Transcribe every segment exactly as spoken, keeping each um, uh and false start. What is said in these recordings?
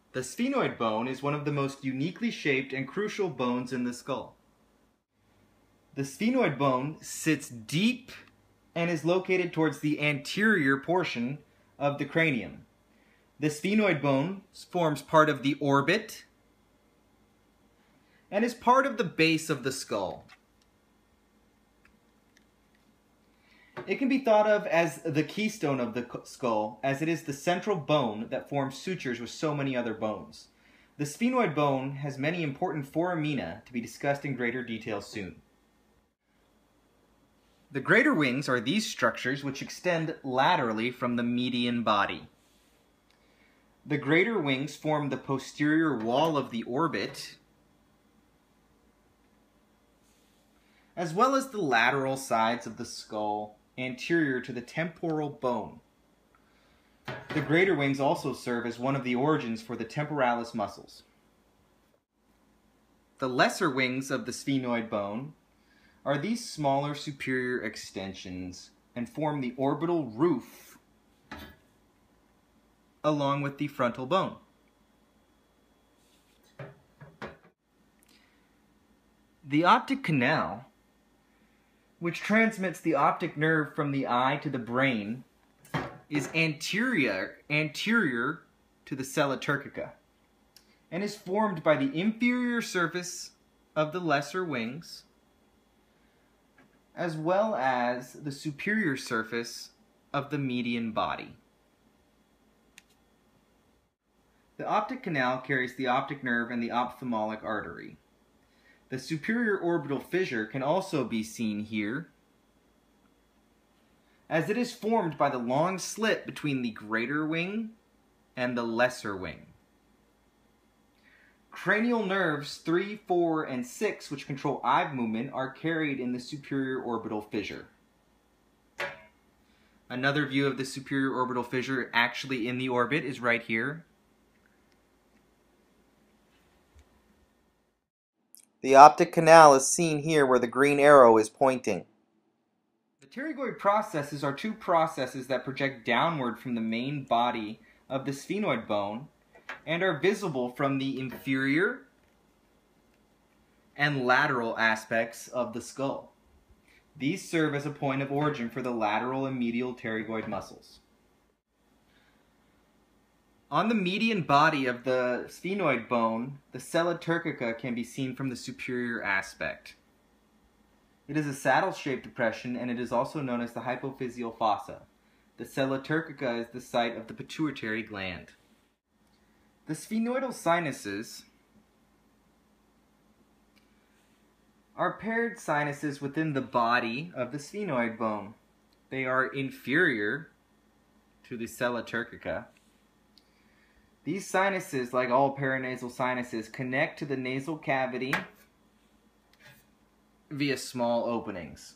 The sphenoid bone is one of the most uniquely shaped and crucial bones in the skull. The sphenoid bone sits deep and is located towards the anterior portion of the cranium. The sphenoid bone forms part of the orbit and is part of the base of the skull. It can be thought of as the keystone of the skull, as it is the central bone that forms sutures with so many other bones. The sphenoid bone has many important foramina to be discussed in greater detail soon. The greater wings are these structures which extend laterally from the median body. The greater wings form the posterior wall of the orbit, as well as the lateral sides of the skull anterior to the temporal bone. The greater wings also serve as one of the origins for the temporalis muscles. The lesser wings of the sphenoid bone are these smaller superior extensions and form the orbital roof along with the frontal bone. The optic canal, which transmits the optic nerve from the eye to the brain, is anterior, anterior to the sella turcica and is formed by the inferior surface of the lesser wings as well as the superior surface of the median body. The optic canal carries the optic nerve and the ophthalmic artery. The superior orbital fissure can also be seen here, as it is formed by the long slit between the greater wing and the lesser wing. Cranial nerves three, four, and six, which control eye movement, are carried in the superior orbital fissure. Another view of the superior orbital fissure actually in the orbit is right here. The optic canal is seen here where the green arrow is pointing. The pterygoid processes are two processes that project downward from the main body of the sphenoid bone and are visible from the inferior and lateral aspects of the skull. These serve as a point of origin for the lateral and medial pterygoid muscles. On the median body of the sphenoid bone, the sella turcica can be seen from the superior aspect. It is a saddle-shaped depression, and it is also known as the hypophyseal fossa. The sella turcica is the site of the pituitary gland. The sphenoidal sinuses are paired sinuses within the body of the sphenoid bone. They are inferior to the sella turcica. These sinuses, like all paranasal sinuses, connect to the nasal cavity via small openings.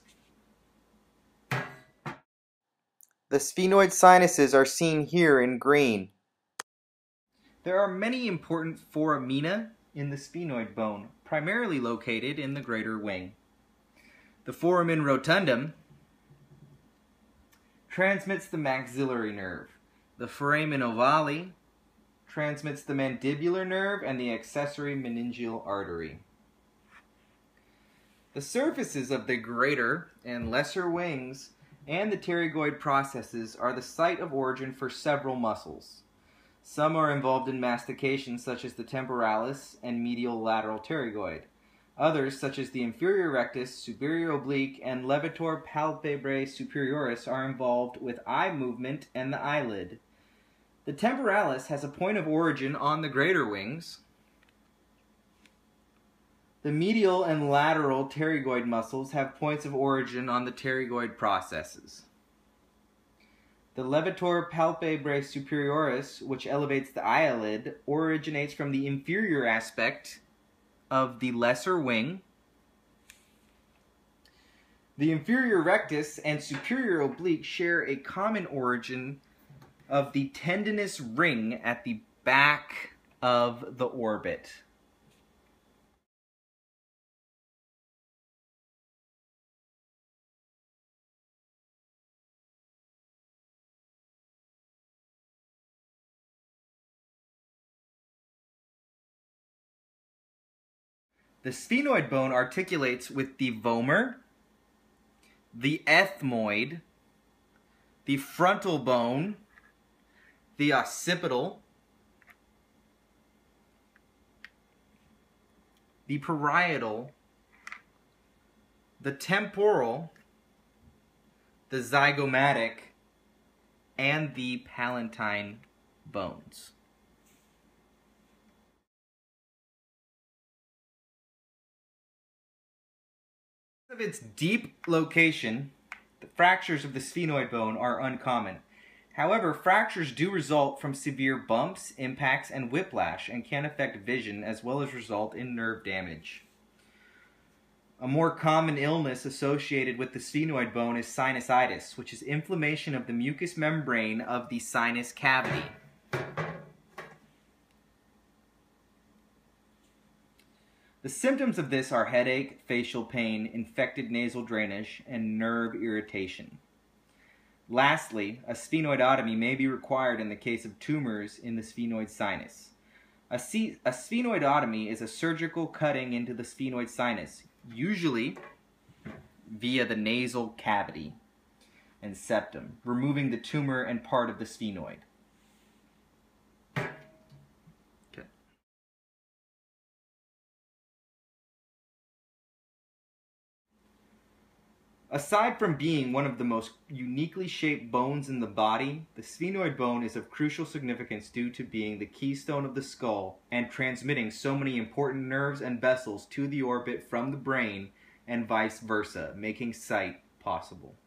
The sphenoid sinuses are seen here in green. There are many important foramina in the sphenoid bone, primarily located in the greater wing. The foramen rotundum transmits the maxillary nerve. The foramen ovale transmits the mandibular nerve and the accessory meningeal artery. The surfaces of the greater and lesser wings and the pterygoid processes are the site of origin for several muscles. Some are involved in mastication, such as the temporalis and medial lateral pterygoid. Others, such as the inferior rectus, superior oblique, and levator palpebrae superioris, are involved with eye movement and the eyelid. The temporalis has a point of origin on the greater wings. The medial and lateral pterygoid muscles have points of origin on the pterygoid processes. The levator palpebrae superioris, which elevates the eyelid, originates from the inferior aspect of the lesser wing. The inferior rectus and superior oblique share a common origin of the tendinous ring at the back of the orbit. The sphenoid bone articulates with the vomer, the ethmoid, the frontal bone, the occipital, the parietal, the temporal, the zygomatic, and the palatine bones. Because of its deep location, the fractures of the sphenoid bone are uncommon. However, fractures do result from severe bumps, impacts, and whiplash, and can affect vision as well as result in nerve damage. A more common illness associated with the sphenoid bone is sinusitis, which is inflammation of the mucous membrane of the sinus cavity. The symptoms of this are headache, facial pain, infected nasal drainage, and nerve irritation. Lastly, a sphenoidotomy may be required in the case of tumors in the sphenoid sinus. A, a sphenoidotomy is a surgical cutting into the sphenoid sinus, usually via the nasal cavity and septum, removing the tumor and part of the sphenoid. Okay. Aside from being one of the most uniquely shaped bones in the body, the sphenoid bone is of crucial significance due to being the keystone of the skull and transmitting so many important nerves and vessels to the orbit from the brain and vice versa, making sight possible.